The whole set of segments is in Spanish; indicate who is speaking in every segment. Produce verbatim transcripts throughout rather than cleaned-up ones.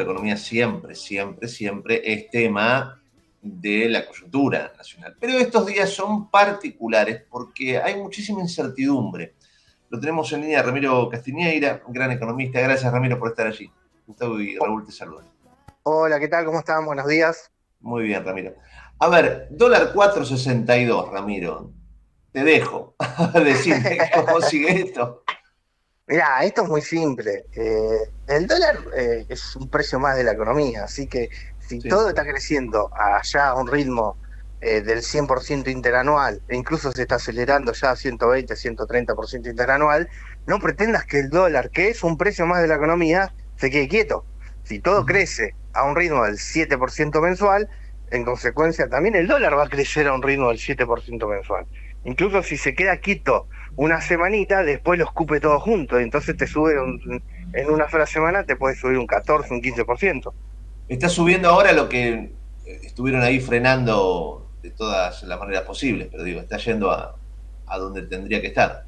Speaker 1: la economía siempre, siempre, siempre es tema de la coyuntura nacional. Pero estos días son particulares porque hay muchísima incertidumbre. Lo tenemos en línea Ramiro Castiñeira, un gran economista. Gracias, Ramiro, por estar allí. Gustavo y Raúl te saludan.
Speaker 2: Hola, ¿qué tal? ¿Cómo están? Buenos días.
Speaker 1: Muy bien, Ramiro. A ver, dólar cuatro sesenta y dos, Ramiro. Te dejo. Decime cómo sigue esto.
Speaker 2: Mirá, esto es muy simple. Eh, el dólar eh, es un precio más de la economía, así que si
Speaker 1: Sí.
Speaker 2: todo está creciendo allá a un ritmo eh, del cien por ciento interanual, e incluso se está acelerando ya a ciento veinte, ciento treinta por ciento interanual, no pretendas que el dólar, que es un precio más de la economía, se quede quieto. Si todo
Speaker 1: Uh-huh.
Speaker 2: crece a un ritmo del siete por ciento mensual, en consecuencia también el dólar va a crecer a un ritmo del siete por ciento mensual. Incluso si se queda quieto una semanita, después lo escupe todo junto, y entonces te sube un- en una sola semana, te puede subir un catorce, un quince por ciento.
Speaker 1: Está subiendo ahora lo que estuvieron ahí frenando de todas las maneras posibles, pero digo, está yendo a, a donde tendría que estar.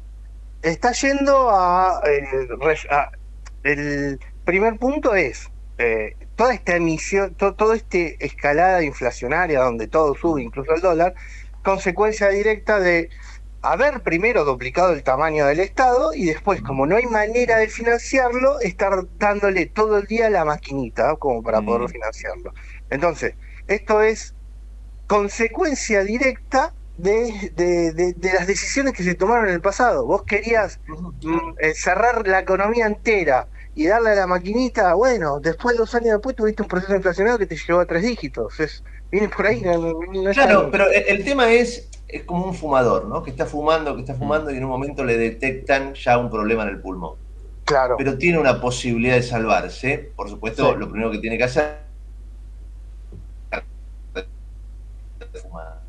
Speaker 2: Está yendo a, eh, re- a- el primer punto es eh, toda esta emisión, to- toda esta escalada inflacionaria donde todo sube, incluso el dólar, consecuencia directa de haber primero duplicado el tamaño del Estado y después, como no hay manera de financiarlo, estar dándole todo el día a la maquinita como para poder
Speaker 1: Mm.
Speaker 2: financiarlo. Entonces, esto es consecuencia directa de, de- de- de las decisiones que se tomaron en el pasado. Vos querías
Speaker 1: Uh-huh,
Speaker 2: mm,
Speaker 1: claro.
Speaker 2: eh, cerrar la economía entera y darle a la maquinita, bueno, después, dos años después, tuviste un proceso inflacionario que te llevó a tres dígitos. Es, viene por ahí, no, no- no es
Speaker 1: Claro,
Speaker 2: tan...
Speaker 1: pero el, el tema es, es como un fumador, ¿no? Que está fumando, que está
Speaker 2: Mm.
Speaker 1: fumando y en un momento le detectan ya un problema en el pulmón.
Speaker 2: Claro,
Speaker 1: Pero tiene una posibilidad de salvarse. Por
Speaker 2: sí,
Speaker 1: supuesto, lo primero que tiene que hacer es fumar.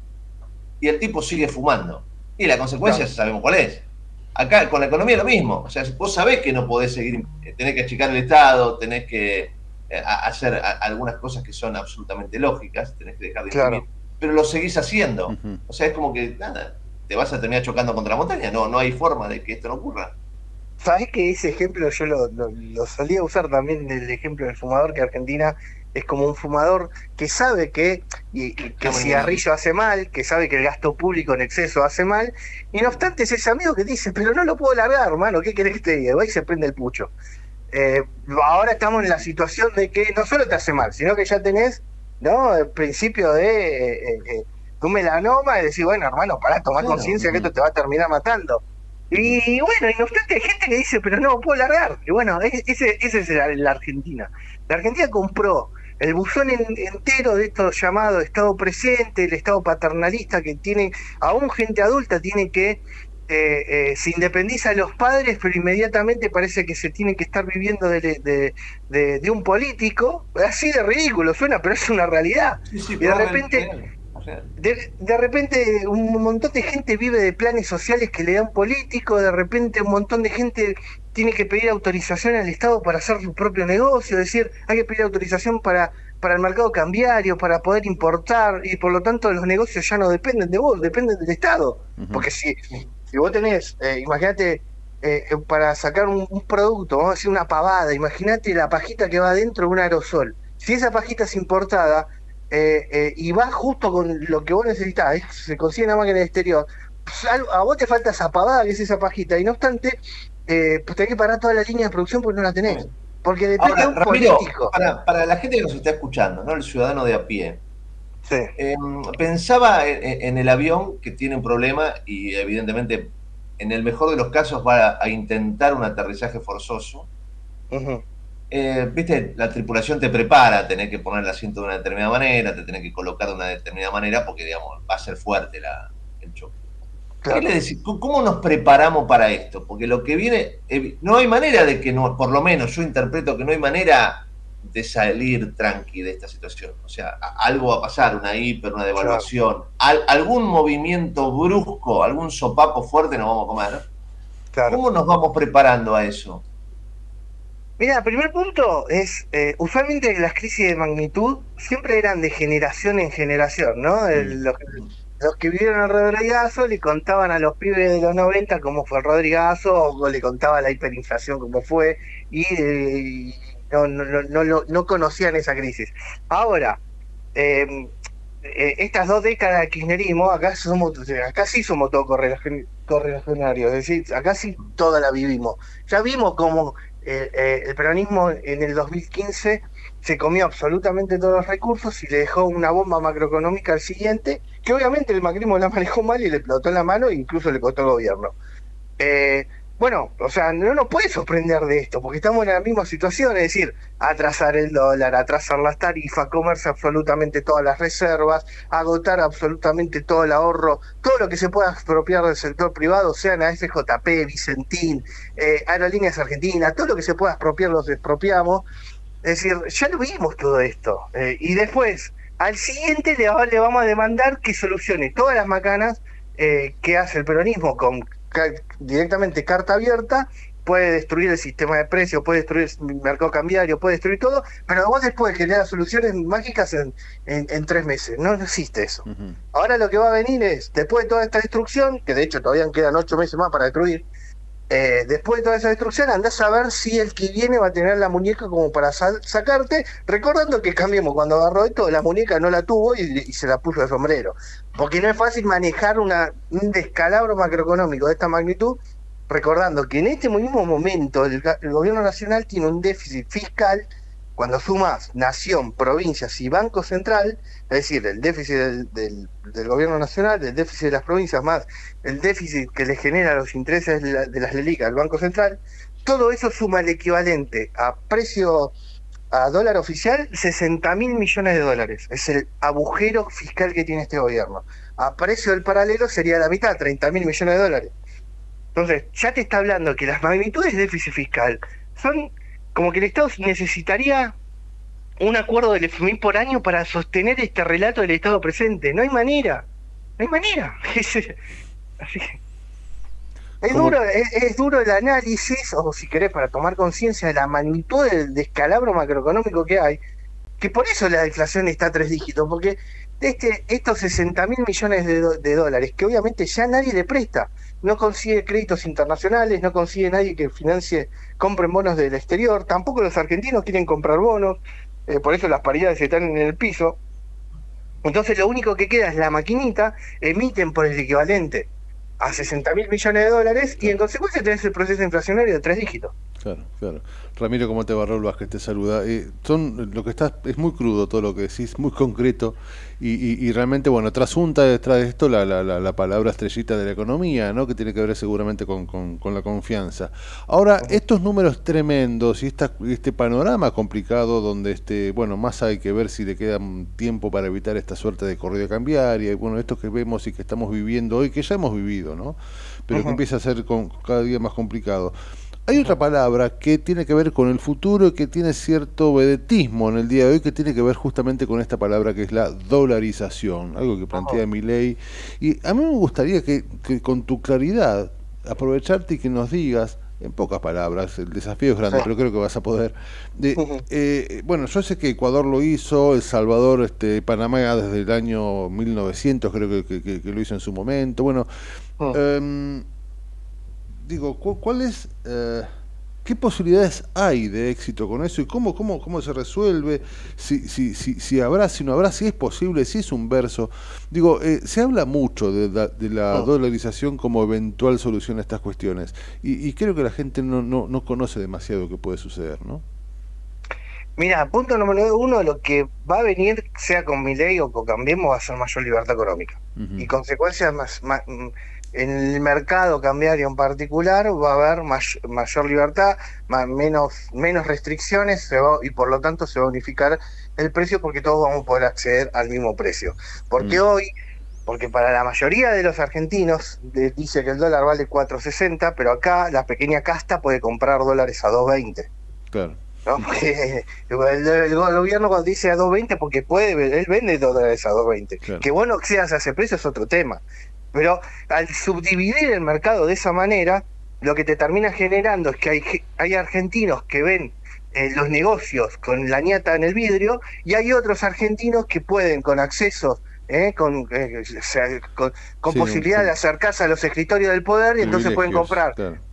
Speaker 1: Y el tipo sigue fumando. Y la consecuencia
Speaker 2: claro.
Speaker 1: sabemos cuál es. Acá con la economía es lo mismo. O sea, vos sabés que no podés seguir, tenés que achicar el Estado, tenés que eh, hacer a, algunas cosas que son absolutamente lógicas, tenés que dejar de imprimir,
Speaker 2: Claro.
Speaker 1: pero lo seguís haciendo.
Speaker 3: Ujú.
Speaker 1: O sea, es como que nada, te vas a terminar chocando contra la montaña. No, no hay forma de que esto no ocurra.
Speaker 2: ¿Sabés que ese ejemplo yo lo, lo- lo solía usar también del ejemplo del fumador, que Argentina es como un fumador que sabe que, y- y que el
Speaker 1: Llama ningún
Speaker 2: cigarrillo hace mal, que sabe que el gasto público en exceso hace mal, y no obstante es ese amigo que dice, pero no lo puedo largar, hermano, ¿qué querés que te diga? Y va y se prende el pucho. Eh, Ahora estamos en la situación de que no solo te hace mal, sino que ya tenés, ¿no? El principio de eh, eh, eh, tu melanoma y decir, bueno, hermano, pará, tomar
Speaker 1: Claro.
Speaker 2: conciencia que
Speaker 3: Ujú.
Speaker 2: esto te va a terminar matando.
Speaker 1: Uh-huh.
Speaker 2: Y bueno, y no obstante hay gente que dice, pero no puedo largar. Y bueno, es- ese, ese es la, la Argentina. La Argentina compró el buzón en- entero de esto llamado Estado presente, el Estado paternalista que tiene, aún gente adulta tiene que eh, eh, se independiza de los padres, pero inmediatamente parece que se tiene que estar viviendo de, de- de- de un político. Así de ridículo suena, pero es una realidad.
Speaker 1: Sí, sí,
Speaker 2: Y de
Speaker 1: pero es real,
Speaker 2: repente,
Speaker 1: real, real.
Speaker 2: de, de repente un montón de gente vive de planes sociales que le dan políticos, de repente un montón de gente tiene que pedir autorización al Estado para hacer su propio negocio, es decir, hay que pedir autorización para, para el mercado cambiario, para poder importar, y por lo tanto los negocios ya no dependen de vos, dependen del Estado.
Speaker 3: Ujú.
Speaker 2: Porque si,
Speaker 1: Sí.
Speaker 2: si vos tenés, eh, imagínate, eh, eh, para sacar un, un producto, vamos a decir una pavada, imagínate la pajita que va dentro de un aerosol. Si esa pajita es importada, eh, eh, y va justo con lo que vos necesitas, es- se consigue en la máquina de exterior, pues, algo- a vos te falta esa pavada que es esa pajita, y no obstante, eh, pues tenés que parar toda la línea de producción porque no la tenés,
Speaker 1: También.
Speaker 2: porque depende de
Speaker 1: Ahora,
Speaker 2: un
Speaker 1: Ramiro,
Speaker 2: político.
Speaker 1: para, para la gente que nos está escuchando, ¿no? El ciudadano de a pie,
Speaker 2: Sí,
Speaker 1: eh, pensaba en, en el avión que tiene un problema y evidentemente en el mejor de los casos va a, a intentar un aterrizaje forzoso.
Speaker 2: ujú,
Speaker 1: Eh, Viste, la tripulación te prepara, tenés que poner el asiento de una determinada manera, te tenés que colocar de una determinada manera porque, digamos, va a ser fuerte la, el choque. ¿Qué le
Speaker 2: claro.
Speaker 1: decís? ¿Cómo nos preparamos para esto? Porque lo que viene, eh, no hay manera de que, no, por lo menos yo interpreto que no hay manera de salir tranqui de esta situación. O sea, a- algo va a pasar, una hiper, una
Speaker 2: Claro,
Speaker 1: devaluación, al- algún movimiento brusco, algún sopapo fuerte nos vamos a comer.
Speaker 2: claro.
Speaker 1: ¿Cómo nos vamos preparando a eso?
Speaker 2: Mira, el primer punto es, eh, usualmente las crisis de magnitud siempre eran de generación en generación, ¿no?
Speaker 3: Mm.
Speaker 2: El- los, los que vivieron el Rodrigazo le contaban a los pibes de los noventa cómo fue el Rodrigazo, o le contaba la hiperinflación cómo fue, y, eh, no, no, no, no, no conocían esa crisis. Ahora, eh, eh, estas dos décadas de kirchnerismo, acá somos, acá sí somos todos correlacion- correlacionarios, es decir, acá sí toda la vivimos. Ya vimos cómo eh, eh, el peronismo en el dos mil quince se comió absolutamente todos los recursos y le dejó una bomba macroeconómica al siguiente, que obviamente el macrismo la manejó mal y le explotó en la mano e incluso le costó el gobierno. Eh, bueno, o sea, no nos puede sorprender de esto, porque estamos en la misma situación, es decir, atrasar el dólar, atrasar las tarifas, comerse absolutamente todas las reservas, agotar absolutamente todo el ahorro, todo lo que se pueda expropiar del sector privado, sean A F J P, Vicentín, eh, Aerolíneas Argentinas, todo lo que se pueda expropiar los expropiamos. Es decir, ya lo vimos todo esto. Eh, y después, al siguiente le, va- le vamos a demandar que solucione todas las macanas eh, que hace el peronismo con ca- directamente carta abierta. Puede destruir el sistema de precios, puede destruir el mercado cambiario, puede destruir todo, pero vos después generar soluciones mágicas en, en, en tres meses. No, no existe eso.
Speaker 3: Ujú.
Speaker 2: Ahora lo que va a venir es, después de toda esta destrucción, que de hecho todavía quedan ocho meses más para destruir, eh, después de toda esa destrucción, andás a ver si el que viene va a tener la muñeca como para sal- sacarte, recordando que Cambiemos cuando agarró esto, la muñeca no la tuvo y, y se la puso de sombrero. Porque no es fácil manejar una, un descalabro macroeconómico de esta magnitud, recordando que en este mismo momento el, ga- el gobierno nacional tiene un déficit fiscal, cuando sumas nación, provincias y Banco Central, es decir, el déficit del, del, del gobierno nacional, el déficit de las provincias, más el déficit que le genera los intereses de, la, de las LELIC al Banco Central, todo eso suma el equivalente a precio, a dólar oficial, sesenta mil millones de dólares. Es el agujero fiscal que tiene este gobierno. A precio del paralelo sería la mitad, treinta mil millones de dólares. Entonces, ya te está hablando que las magnitudes de déficit fiscal son como que el Estado necesitaría un acuerdo del F M I por año para sostener este relato del Estado presente. No hay manera, no hay manera. Es, así que es
Speaker 3: Como-
Speaker 2: duro, es, es duro el análisis, o si querés, para tomar conciencia de la magnitud del descalabro macroeconómico que hay, que por eso la inflación está a tres dígitos, porque este, estos sesenta mil millones de, do- de dólares, que obviamente ya nadie le presta, no consigue créditos internacionales, no consigue nadie que financie, compren bonos del exterior, tampoco los argentinos quieren comprar bonos, eh, por eso las paridades están en el piso. Entonces lo único que queda es la maquinita, emiten por el equivalente a sesenta mil millones de dólares y en consecuencia tenés el proceso inflacionario de tres dígitos.
Speaker 3: Claro, claro. Ramiro, ¿cómo te va? Raúl Vázquez te saluda. Eh, son, lo que estás, es muy crudo todo lo que decís, muy concreto y, y, y realmente, bueno, trasunta detrás de esto la, la, la, la palabra estrellita de la economía, ¿no? Que tiene que ver seguramente con, con, con la confianza. Ahora, estos números tremendos y esta, este panorama complicado donde, este, bueno, más hay que ver si le queda tiempo para evitar esta suerte de corrida cambiaria y, bueno, esto que vemos y que estamos viviendo hoy, que ya hemos vivido, ¿no? Pero
Speaker 2: Ujú.
Speaker 3: que empieza a ser con, cada día más complicado. Hay otra palabra que tiene que ver con el futuro y que tiene cierto vedetismo en el día de hoy, que tiene que ver justamente con esta palabra que es la dolarización, algo que plantea Milei. Y a mí me gustaría que, que con tu claridad aprovecharte y que nos digas, en pocas palabras, el desafío es grande,
Speaker 2: Sí.
Speaker 3: pero creo que vas a poder. De,
Speaker 2: Ujú.
Speaker 3: eh, bueno, yo sé que Ecuador lo hizo, El Salvador, este, Panamá desde el año mil novecientos, creo que, que, que, que lo hizo en su momento. Bueno,
Speaker 2: Ujú.
Speaker 3: eh, digo, ¿cu- ¿cuál es, eh, qué posibilidades hay de éxito con eso y cómo, cómo, cómo se resuelve? Si, si, si, si habrá, si no habrá, si es posible, si es un verso. Digo, eh, se habla mucho de, la- de la
Speaker 2: Ujú.
Speaker 3: dolarización como eventual solución a estas cuestiones y, y creo que la gente no, no, no conoce demasiado qué puede suceder, ¿no?
Speaker 2: Mira, punto número uno, lo que va a venir, sea con Milei o con Cambiemos, va a ser mayor libertad económica.
Speaker 3: Ujú.
Speaker 2: Y consecuencias más, más- mm, en el mercado cambiario en particular va a haber may- mayor libertad, ma- menos, menos restricciones se va- y por lo tanto se va a unificar el precio porque todos vamos a poder acceder al mismo precio. Porque
Speaker 3: Mm.
Speaker 2: hoy, porque para la mayoría de los argentinos de- dice que el dólar vale cuatro sesenta, pero acá la pequeña casta puede comprar dólares a dos veinte.
Speaker 3: Claro.
Speaker 2: ¿No? Porque el, el gobierno cuando dice a dos veinte porque puede, él vende dólares a dos veinte.
Speaker 3: Claro.
Speaker 2: Que bueno que seas a ese precio es otro tema. Pero al subdividir el mercado de esa manera, lo que te termina generando es que hay, ge- hay argentinos que ven eh, los negocios con la ñata en el vidrio y hay otros argentinos que pueden con accesos, eh, con, eh, o sea, con, con
Speaker 3: Sí,
Speaker 2: posibilidad
Speaker 3: sí.
Speaker 2: de acercarse a los escritorios del poder y entonces pueden
Speaker 3: Privilegios,
Speaker 2: comprar
Speaker 3: claro.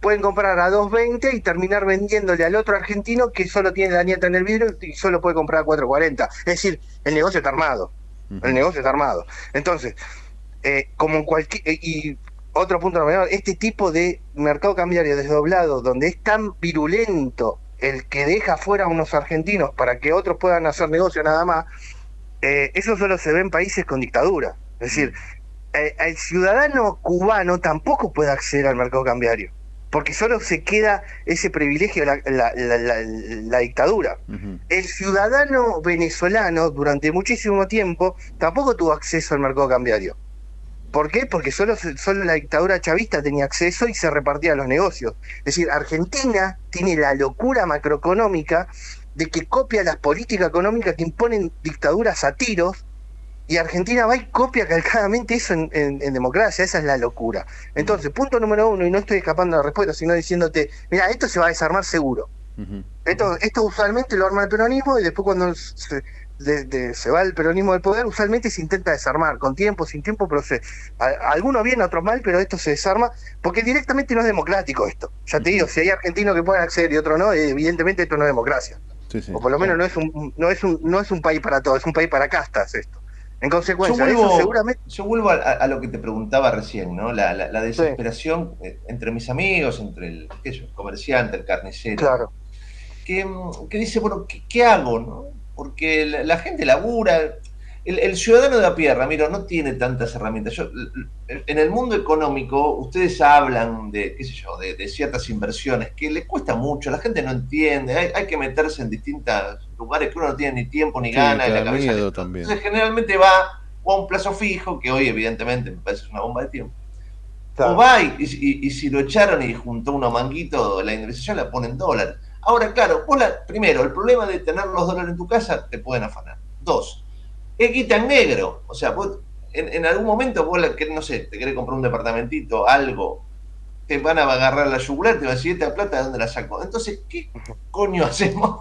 Speaker 2: pueden comprar a dos veinte y terminar vendiéndole al otro argentino que solo tiene la nieta en el vidrio y solo puede comprar a cuatro cuarenta. Es decir, el negocio está armado. Uh-huh. El negocio está armado. Entonces, eh, como en cualquier... Eh, y otro punto menor, este tipo de mercado cambiario desdoblado, donde es tan virulento el que deja fuera a unos argentinos para que otros puedan hacer negocio nada más, eh, eso solo se ve en países con dictadura. Es decir, eh, el ciudadano cubano tampoco puede acceder al mercado cambiario, porque solo se queda ese privilegio de la, la, la, la, la dictadura. Uh-huh. El ciudadano venezolano durante muchísimo tiempo tampoco tuvo acceso al mercado cambiario. ¿Por qué? Porque solo, solo la dictadura chavista tenía acceso y se repartían los negocios. Es decir, Argentina tiene la locura macroeconómica de que copia las políticas económicas que imponen dictaduras a tiros, y Argentina va y copia calcadamente eso en, en, en democracia. Esa es la locura. Entonces, punto número uno, y no estoy escapando de la respuesta, sino diciéndote, mira, esto se va a desarmar seguro. Uh-huh. Esto, esto usualmente lo arma el peronismo, y después cuando se, de, de, se va el peronismo del poder, usualmente se intenta desarmar, con tiempo, sin tiempo, pero se, a, a algunos bien, a otros mal, pero esto se desarma, porque directamente no es democrático esto. Ya te digo, si hay argentinos que pueden acceder y otros no, evidentemente esto no es democracia. Sí, sí, o por lo menos claro. no es un, no es un, no es un país para todos, es un país para castas esto. En consecuencia,
Speaker 1: yo vuelvo,
Speaker 2: eso seguramente...
Speaker 1: Yo vuelvo a, a lo que te preguntaba recién, ¿no? La, la, la desesperación sí. entre mis amigos, entre el, qué sé, el comerciante, el carnicero.
Speaker 2: Claro.
Speaker 1: Que, que dice, bueno, ¿qué, qué hago, no? Porque la, la gente labura, el, el ciudadano de a pie, Ramiro, no tiene tantas herramientas. Yo, en el mundo económico, ustedes hablan de, qué sé yo, de, de ciertas inversiones que les cuesta mucho, la gente no entiende, hay, hay que meterse en distintos lugares que uno no tiene ni tiempo ni sí, gana. En la cabeza
Speaker 3: miedo también.
Speaker 1: Entonces, generalmente va o a un plazo fijo, que hoy evidentemente me parece una bomba de tiempo. Claro. O va y, y, y si lo echaron y juntó unos manguitos, la indemnización la pone en dólares. Ahora, claro, vos la, primero, el problema de tener los dólares en tu casa, te pueden afanar. Dos, es guita en negro. O sea, vos en, en algún momento, vos, la, no sé, te querés comprar un departamentito, algo, te van a agarrar la yugular, te van a decir, ¿esta plata de dónde la sacó? Entonces, ¿qué coño hacemos?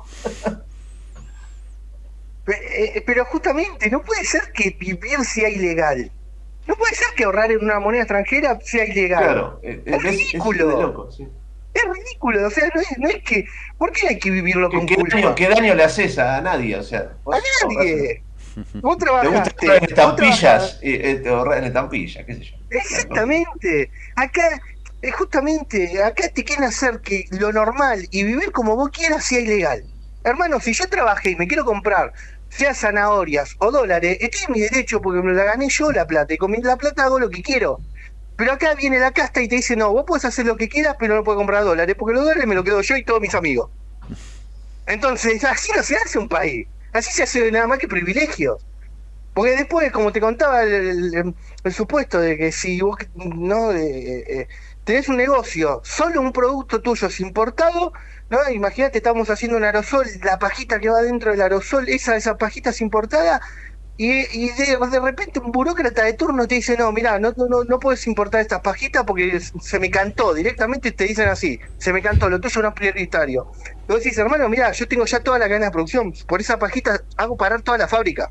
Speaker 2: Pero justamente, no puede ser que vivir sea ilegal. No puede ser que ahorrar en una moneda extranjera sea ilegal.
Speaker 1: Claro,
Speaker 2: es,
Speaker 1: es
Speaker 2: ridículo.
Speaker 1: Es, es, loco, sí.
Speaker 2: Es ridículo, o sea, no es, no es que... ¿Por qué hay que vivirlo con
Speaker 1: ¿Qué,
Speaker 2: culpa?
Speaker 1: Daño, ¿Qué daño le haces a nadie? O sea,
Speaker 2: vos, a nadie. Vos trabajaste.
Speaker 1: Te gusta en estampillas, eh, te ahorras en estampillas, qué sé yo.
Speaker 2: Exactamente. Acá, eh, justamente, acá te quieren hacer que lo normal y vivir como vos quieras sea ilegal. Hermano, si yo trabajé y me quiero comprar, sea zanahorias o dólares, estoy en mi derecho porque me la gané yo la plata, y con la plata hago lo que quiero. Pero acá viene la casta y te dice, no, vos podés hacer lo que quieras, pero no podés comprar dólares, porque los dólares me los quedo yo y todos mis amigos. Entonces, así no se hace un país. Así se hace nada más que privilegios. Porque después, como te contaba el, el, el supuesto de que si vos no eh, eh, tenés un negocio, solo un producto tuyo es importado, ¿no? Imagínate, estamos haciendo un aerosol, la pajita que va dentro del aerosol, esa, esa pajita es importada. Y, y de, de repente un burócrata de turno te dice, no, mirá, no, no, no puedes importar estas pajitas porque se me cantó, directamente te dicen así, se me cantó, lo tuyo no es prioritario. Y vos decís, hermano, mirá, yo tengo ya toda la cadena de producción, por esa pajita hago parar toda la fábrica.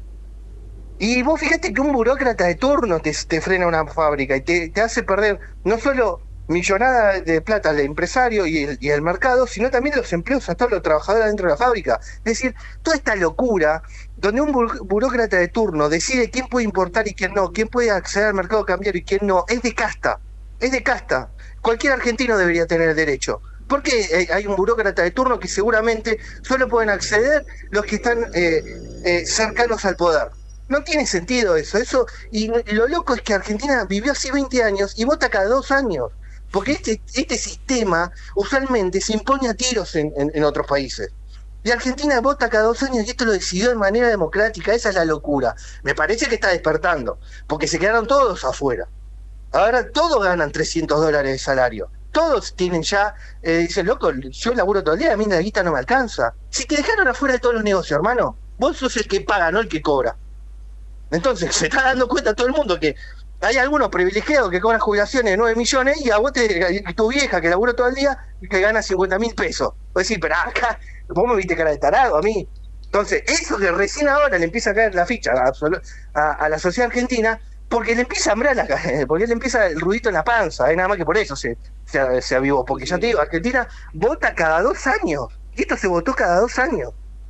Speaker 2: Y vos fíjate que un burócrata de turno te, te frena una fábrica y te, te hace perder no solo millonada de plata al empresario y el, y el mercado, sino también los empleos a todos los trabajadores dentro de la fábrica. Es decir, toda esta locura donde un burócrata de turno decide quién puede importar y quién no, quién puede acceder al mercado cambiario y quién no, es de casta, es de casta. Cualquier argentino debería tener el derecho. Porque hay un burócrata de turno que seguramente solo pueden acceder los que están eh, eh, cercanos al poder. No tiene sentido eso, eso y lo loco es que Argentina vivió así veinte años y vota cada dos años. Porque este, este sistema usualmente se impone a tiros en, en, en otros países. Y Argentina vota cada dos años y esto lo decidió de manera democrática. Esa es la locura. Me parece que está despertando, porque se quedaron todos afuera. Ahora todos ganan trescientos dólares de salario. Todos tienen ya, eh, dicen, loco, yo laburo todo el día, a mí la guita no me alcanza. Si te dejaron afuera de todos los negocios, hermano, vos sos el que paga, no el que cobra. Entonces se está dando cuenta todo el mundo que hay algunos privilegiados que cobran jubilaciones de nueve millones y a vos te, tu vieja que laburó todo el día que gana cincuenta mil pesos. Vos decís, pero acá, vos me viste cara de tarado a mí. Entonces, eso que recién ahora le empieza a caer la ficha a, a, a la sociedad argentina, porque le empieza a hambrar la, porque le empieza el ruidito en la panza, ¿eh? Nada más que por eso se, sea, sea vivo, porque ya te digo, Argentina vota cada dos años, y esto se votó cada dos años.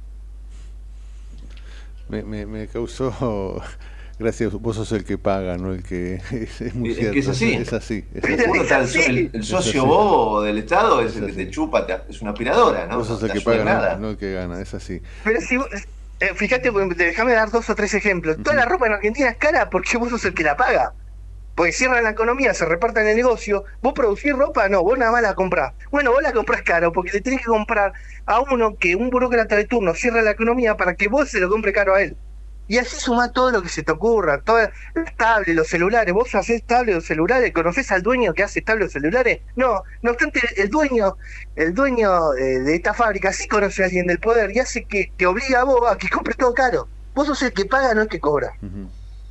Speaker 3: Me, me, me causó... Gracias, vos sos el que paga, no el que... Es, es muy
Speaker 1: Es
Speaker 3: cierto,
Speaker 1: que es así.
Speaker 3: Es así. Es así.
Speaker 2: Pero
Speaker 1: Uno
Speaker 2: es
Speaker 1: está el,
Speaker 2: así.
Speaker 1: el- el socio
Speaker 3: Es así.
Speaker 1: bobo del Estado es
Speaker 3: Es
Speaker 1: el que
Speaker 3: así.
Speaker 1: te chupa, te- es una aspiradora, ¿no?
Speaker 3: Vos sos
Speaker 1: No
Speaker 3: el
Speaker 1: te
Speaker 3: que
Speaker 1: ayuda
Speaker 3: paga,
Speaker 1: en
Speaker 3: no,
Speaker 1: nada.
Speaker 3: no el que gana, es así.
Speaker 2: Pero si vos, eh, fíjate, déjame dar dos o tres ejemplos. Toda la ropa en Argentina es cara porque vos sos el que la paga. Porque cierran la economía, se reparten el negocio. Vos producís ropa, no, vos nada más la comprás. Bueno, vos la comprás caro porque le tenés que comprar a uno que un burócrata de turno cierra la economía para que vos se lo compre caro a él. Y así sumás todo lo que se te ocurra, todas las tablets, los celulares. Vos hacés tablets o celulares, ¿conocés al dueño que hace tablets o celulares? No, no obstante, el dueño, el dueño eh, de esta fábrica sí conoce a alguien del poder y hace que te obliga a vos a que compres todo caro. Vos sos el que paga, no el que cobra.
Speaker 3: Ujú.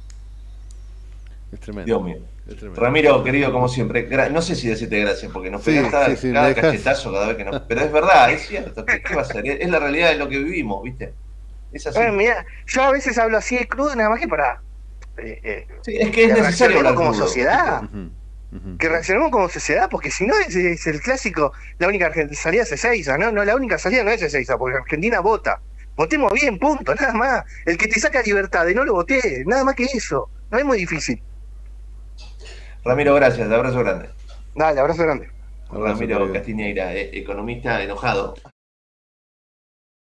Speaker 3: Es tremendo.
Speaker 1: Dios mío.
Speaker 3: Es tremendo.
Speaker 1: Ramiro, querido, como siempre, gra- no sé si decirte gracias porque nos
Speaker 3: Sí,
Speaker 1: pegás cada,
Speaker 3: sí, sí,
Speaker 1: cada
Speaker 3: me dejas-
Speaker 1: cachetazo cada vez que nos... Pero es verdad, es cierto, ¿qué, qué va a ser? Es la realidad de lo que vivimos, ¿viste? Es así.
Speaker 2: Eh, mirá, yo a veces hablo así de crudo nada más que para eh, eh,
Speaker 1: Sí, es que es
Speaker 2: que
Speaker 1: necesario
Speaker 2: reaccionemos
Speaker 1: hablar
Speaker 2: como
Speaker 1: crudo,
Speaker 2: sociedad.
Speaker 1: ¿viste?
Speaker 3: Ujú, ujú.
Speaker 2: Que reaccionemos como sociedad, porque si no es, es el clásico, la única argen- salida es Ezeiza, ¿no? No, la única salida no es Ezeiza, porque Argentina vota. Votemos bien, punto, nada más. El que te saca libertad y no lo voté, nada más que eso. No es muy difícil.
Speaker 1: Ramiro, gracias, abrazo grande.
Speaker 2: Dale, abrazo grande.
Speaker 3: Abrazo,
Speaker 1: Ramiro
Speaker 3: querido.
Speaker 1: Castiñeira, eh, economista enojado.